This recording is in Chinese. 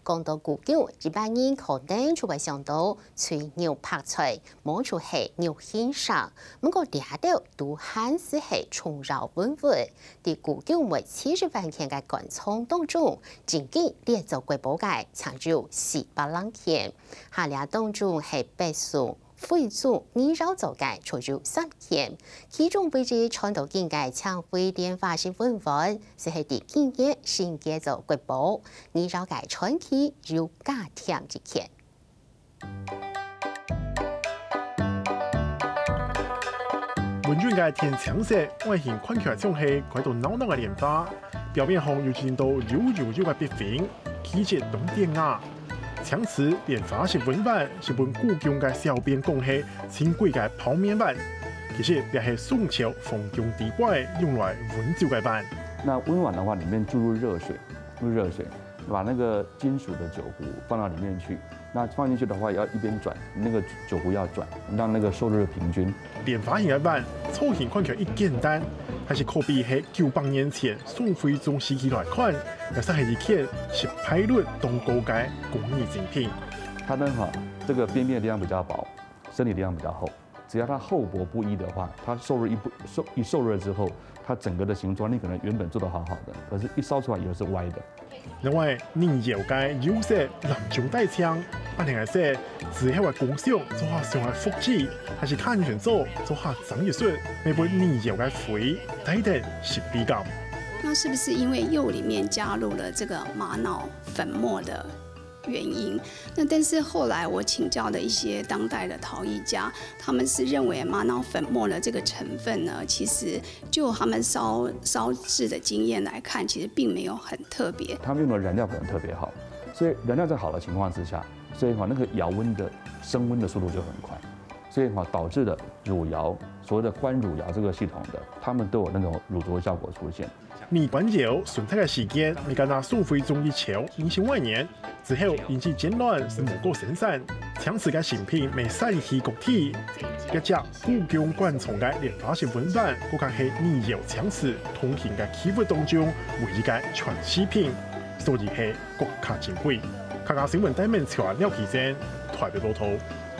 讲到古酒，一般人可能就会想到吹牛拍菜，摸出係牛獻上。不過呢度都還是係重柔穩穩。啲古酒為70萬件嘅乾倉當中，經紀列做貴寶界，長住400兩件。下列當中係白薯。惠州泥绕走界除咗3件，其中位置川島境界搶回電化新聞文，是係第幾年新嘅做國寶，泥繞界傳奇有加添一件。 文俊嘅天青色外形看起來像係quite到鬧鬧嘅蓮花，表面上又見到柔嘅白粉，氣質懂典雅。強詞蓮花是文版，是本古宮嘅小編講係輕貴嘅泡麵版，其實也係宋朝封宮地位用來溫酒嘅版。 那溫碗的話，裡面注入熱水，把那個金屬的酒壺放到裡面去。那放進去的話，要一邊轉，那個酒壺要轉，讓那個受熱平均。 蓮花型嘅版，造型看起來一簡單，還是可比係900年前宋徽宗時期來看，但是係一件是派率當高階工藝精品。 它呢這個邊邊的地方比較薄，身體地方比較厚。只要它厚薄不一的話，它受熱之後，它整個的形狀你可能原本做得好好的，可是一燒出來以後是歪的。 另外，泥窯嘅釉色南中帶槍，按另外說，只係話工匠做下上下複製，還是看選手做下整藝術，每本泥窯嘅灰帶點神秘感。 那是不是因為釉裡面加入了這個瑪瑙粉末的原因？那但是後來我請教的一些當代的陶藝家，他們是認為瑪瑙粉末的這個成分呢，其實就他們燒製的經驗來看，其實並沒有很特別。 他們用的燃料可能特別好，所以燃料在好的情況之下，所以那個窯溫的升溫的速度就很快，所以導致的汝窯所謂的關汝窯這個系統的，他們都有那種乳濁效果出現。 泥關窯存在嘅時間，未敢拿宋徽宗一朝2000年之後引起戰亂，是無夠生產。搶此嘅成品未散去國體，一隻故宮館藏嘅蓮花式文版，嗰個係泥窯搶此通行嘅器物當中唯一嘅傳世品，所以係國家珍貴。客家新聞台面傳廖啟正台北報道。